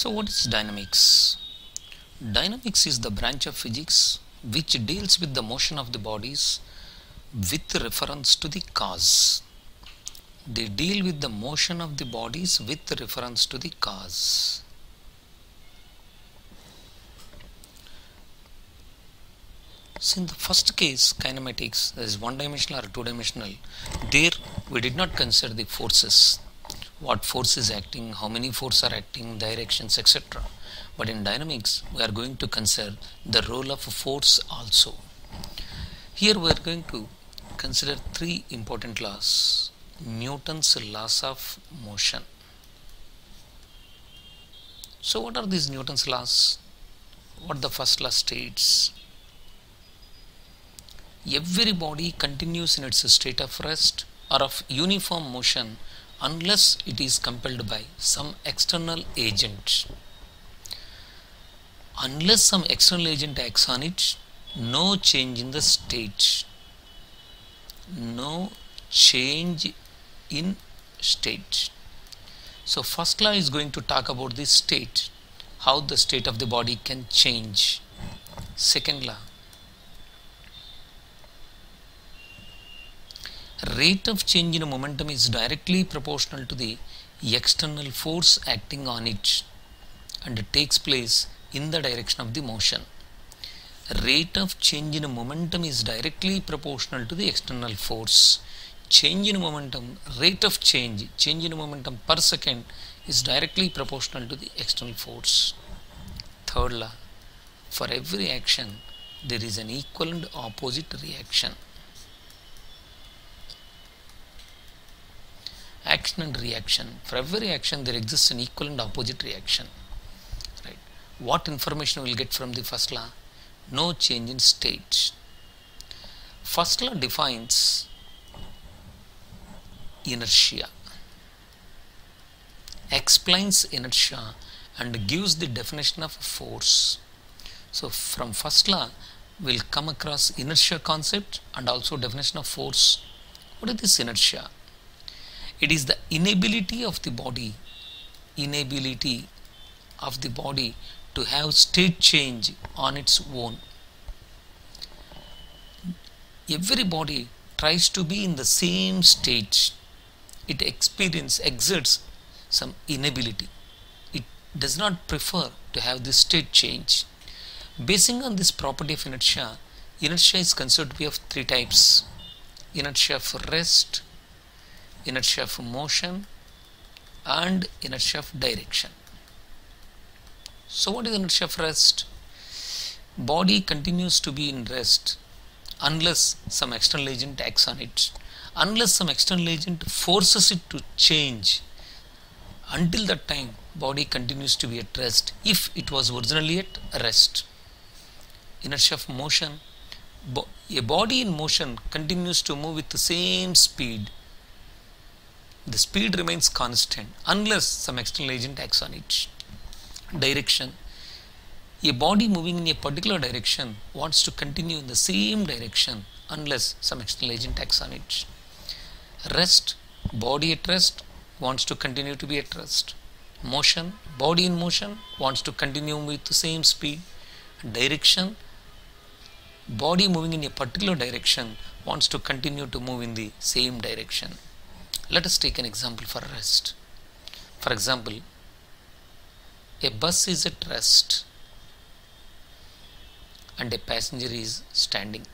So what is dynamics? Dynamics is the branch of physics which deals with the motion of the bodies with reference to the cause. They deal with the motion of the bodies with reference to the cause. So in the first case, kinematics, that is one-dimensional or two-dimensional, there we did not consider the forces. What force is acting, how many forces are acting, directions, etc. But in dynamics, we are going to consider the role of force also. Here we are going to consider three important laws. Newton's laws of motion. So what are these Newton's laws? What the first law states? Every body continues in its state of rest or of uniform motion unless it is compelled by some external agent. Unless some external agent acts on it, no change in the state. No change in state. So first law is going to talk about the state, how the state of the body can change. Second law, rate of change in momentum is directly proportional to the external force acting on it and it takes place in the direction of the motion. Rate of change in momentum is directly proportional to the external force. Change in momentum, rate of change in momentum per second is directly proportional to the external force. Third law, for every action there is an equal and opposite reaction. Action and reaction. For every action there exists an equal and opposite reaction. Right. What information we will get from the first law? No change in state. First law defines inertia, explains inertia and gives the definition of force. So from first law we will come across inertia concept and also definition of force. What is this inertia? It is the inability of the body to have state change on its own. Every body tries to be in the same state. It exerts some inability. It does not prefer to have this state change. Basing on this property of inertia, inertia is considered to be of three types. Inertia for rest, inertia of motion and inertia of direction. So what is inertia of rest? Body continues to be in rest unless some external agent acts on it, unless some external agent forces it to change. Until that time body continues to be at rest if it was originally at rest. Inertia of motion, a body in motion continues to move with the same speed. The speed remains constant unless some external agent acts on it. Direction, a body moving in a particular direction wants to continue in the same direction unless some external agent acts on it. Rest, body at rest wants to continue to be at rest. Motion, body in motion wants to continue with the same speed. Direction, body moving in a particular direction wants to continue to move in the same direction. Let us take an example for rest. For example, a bus is at rest and a passenger is standing.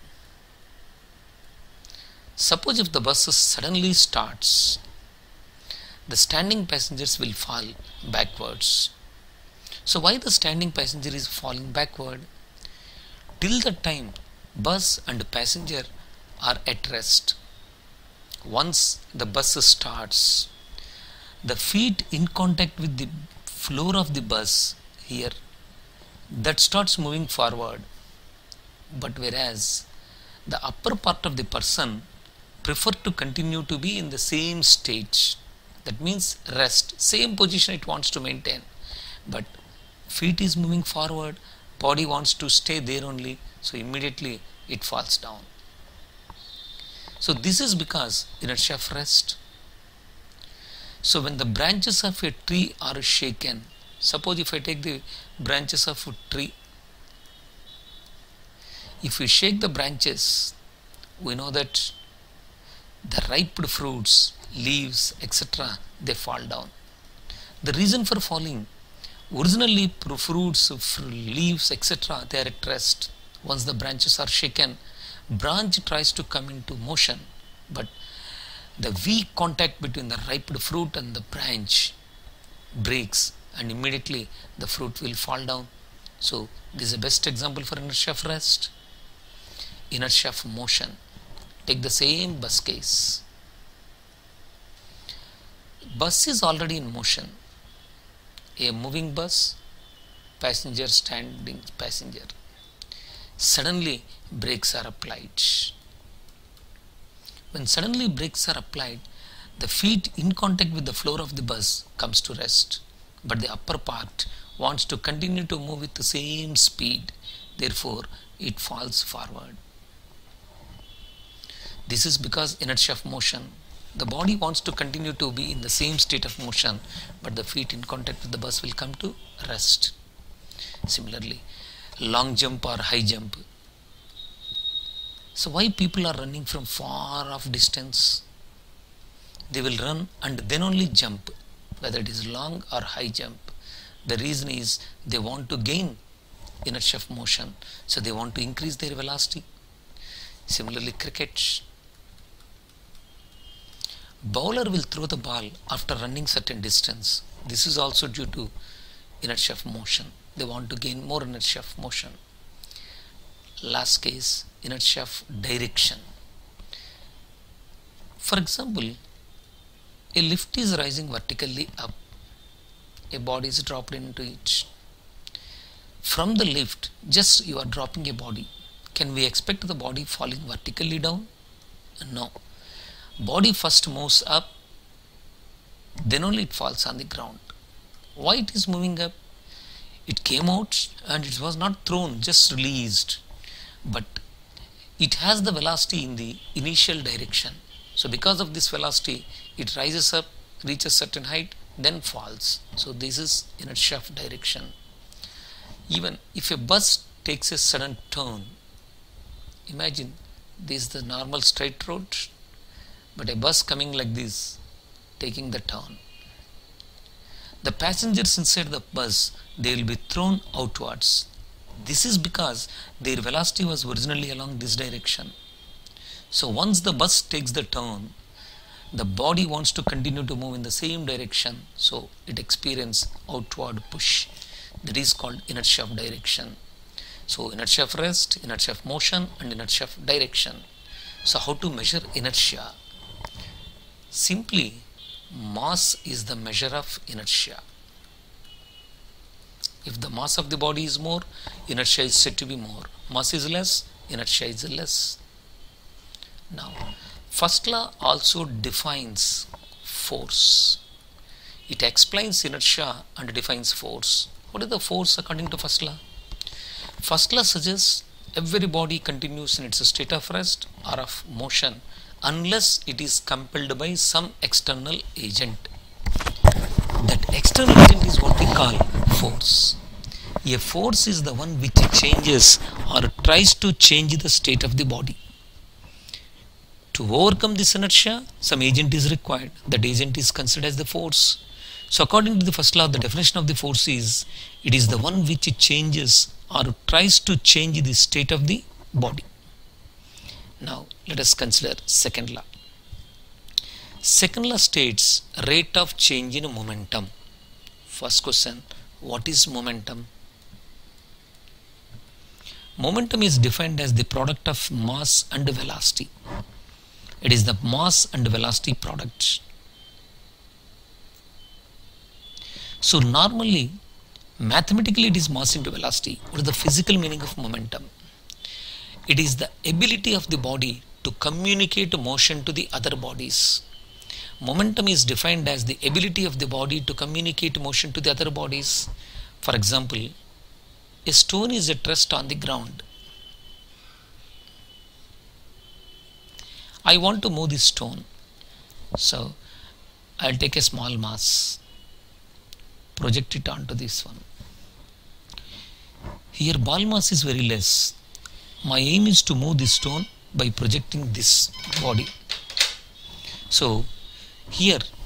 Suppose if the bus suddenly starts, the standing passengers will fall backwards. So why the standing passenger is falling backward? Till the time bus and passenger are at rest. Once the bus starts, the feet in contact with the floor of the bus here, that starts moving forward. But whereas the upper part of the person prefer to continue to be in the same state, that means rest, same position it wants to maintain, but feet is moving forward, body wants to stay there only, so immediately it falls down. So this is because inertia of rest. So when the branches of a tree are shaken, Suppose if I take the branches of a tree, if we shake the branches, we know that the ripe fruits, leaves, etc., they fall down. The reason for falling, originally fruits, leaves, etc., they are at rest. Once the branches are shaken, branch tries to come into motion, but the weak contact between the ripe fruit and the branch breaks, and immediately the fruit will fall down. So this is the best example for inertia of rest. Inertia of motion. Take the same bus case. Bus is already in motion. A moving bus, passenger standing passenger. Suddenly brakes are applied. When suddenly brakes are applied, the feet in contact with the floor of the bus comes to rest, but the upper part wants to continue to move with the same speed. Therefore, it falls forward. This is because inertia of motion. The body wants to continue to be in the same state of motion, but the feet in contact with the bus will come to rest. Similarly, long jump or high jump. So why people are running from far off distance? They will run and then only jump, whether it is long or high jump. The reason is they want to gain inertia of motion, so they want to increase their velocity. Similarly, cricket. Bowler will throw the ball after running certain distance. This is also due to inertia of motion. They want to gain more inertia of motion. Last case, inertia of direction. For example, a lift is rising vertically up. A body is dropped into it. From the lift, just you are dropping a body. Can we expect the body falling vertically down? No. Body first moves up, then only it falls on the ground. Why it is moving up? It came out and it was not thrown, just released. But it has the velocity in the initial direction. So because of this velocity, it rises up, reaches certain height, then falls. So this is inertia of direction. Even if a bus takes a sudden turn, imagine this is the normal straight road, but a bus coming like this, taking the turn. The passengers inside the bus, they will be thrown outwards. This is because their velocity was originally along this direction. So once the bus takes the turn, the body wants to continue to move in the same direction, so it experiences outward push. That is called inertia of direction. So inertia of rest, inertia of motion, and inertia of direction. So how to measure inertia? Simply, mass is the measure of inertia. If the mass of the body is more, inertia is said to be more. Mass is less, inertia is less. Now, first law also defines force. It explains inertia and defines force. What is the force according to first law? First law suggests every body continues in its state of rest or of motion unless it is compelled by some external agent. That external agent is what we call force. A force is the one which changes or tries to change the state of the body. To overcome this inertia, some agent is required. That agent is considered as the force. So according to the first law, the definition of the force is, it is the one which changes or tries to change the state of the body. Now let us consider second law. Second law states rate of change in momentum. First question, what is momentum? Momentum is defined as the product of mass and velocity. It is the mass and velocity product. So normally, mathematically it is mass into velocity. What is the physical meaning of momentum? It is the ability of the body to communicate motion to the other bodies. Momentum is defined as the ability of the body to communicate motion to the other bodies. For example, a stone is at rest on the ground. I want to move this stone. So I'll take a small mass, project it onto this one. Here ball mass is very less. My aim is to move this stone by projecting this body. So here